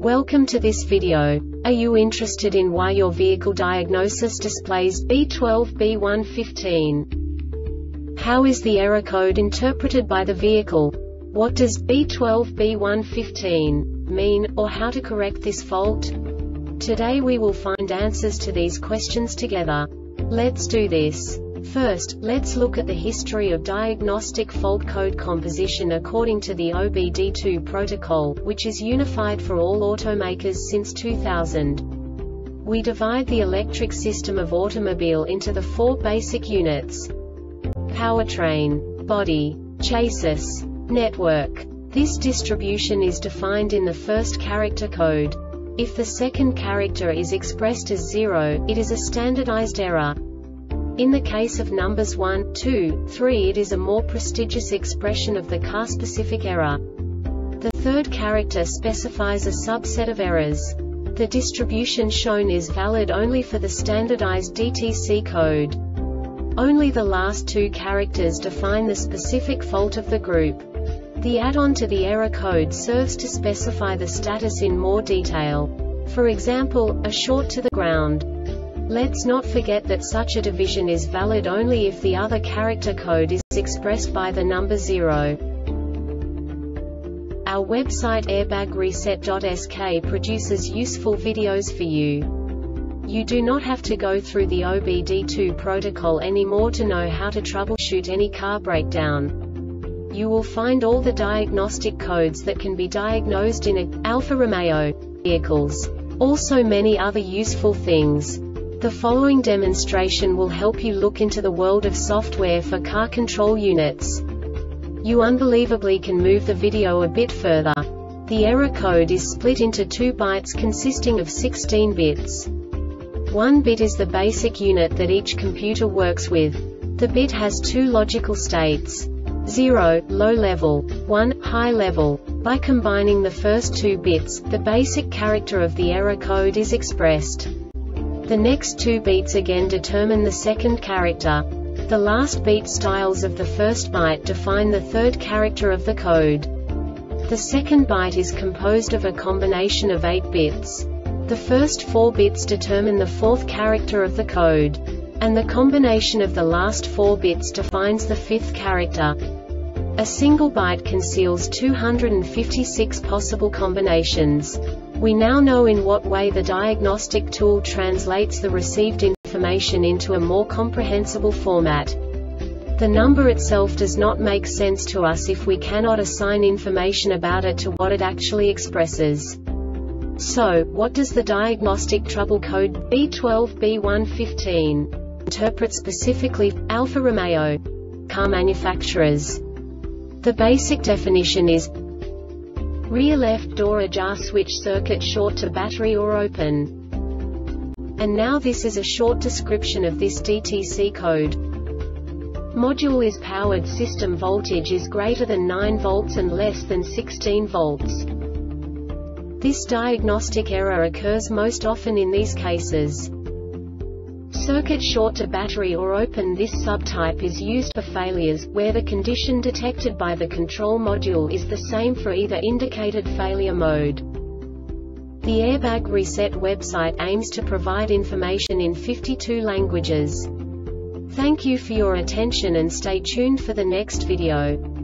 Welcome to this video. Are you interested in why your vehicle diagnosis displays B12B115? How is the error code interpreted by the vehicle? What does B12B115 mean, or how to correct this fault? Today we will find answers to these questions together. Let's do this. First, let's look at the history of diagnostic fault code composition according to the OBD2 protocol, which is unified for all automakers since 2000. We divide the electric system of automobile into the four basic units: powertrain, body, chassis, network. This distribution is defined in the first character code. If the second character is expressed as 0, it is a standardized error. In the case of numbers 1, 2, 3, it is a more prestigious expression of the car-specific error. The third character specifies a subset of errors. The distribution shown is valid only for the standardized DTC code. Only the last two characters define the specific fault of the group. The add-on to the error code serves to specify the status in more detail. For example, a short to the ground. Let's not forget that such a division is valid only if the other character code is expressed by the number 0. Our website airbagreset.sk produces useful videos for you. You do not have to go through the OBD2 protocol anymore to know how to troubleshoot any car breakdown. You will find all the diagnostic codes that can be diagnosed in Alfa Romeo vehicles. Also many other useful things. The following demonstration will help you look into the world of software for car control units. You unbelievably can move the video a bit further. The error code is split into 2 bytes consisting of 16 bits. 1 bit is the basic unit that each computer works with. The bit has 2 logical states: 0, low level, 1, high level. By combining the first 2 bits, the basic character of the error code is expressed. The next 2 beats again determine the second character. The last beat styles of the first byte define the third character of the code. The second byte is composed of a combination of 8 bits. The first 4 bits determine the fourth character of the code. And the combination of the last 4 bits defines the fifth character. A single byte conceals 256 possible combinations. We now know in what way the diagnostic tool translates the received information into a more comprehensible format. The number itself does not make sense to us if we cannot assign information about it to what it actually expresses. So, what does the diagnostic trouble code B12B115 interpret specifically for Alfa Romeo car manufacturers? The basic definition is: rear left door ajar switch circuit short to battery or open. And now this is a short description of this DTC code. Module is powered. System voltage is greater than 9 volts and less than 16 volts. This diagnostic error occurs most often in these cases: circuit short to battery or open. This subtype is used for failures, where the condition detected by the control module is the same for either indicated failure mode. The Airbag Reset website aims to provide information in 52 languages. Thank you for your attention and stay tuned for the next video.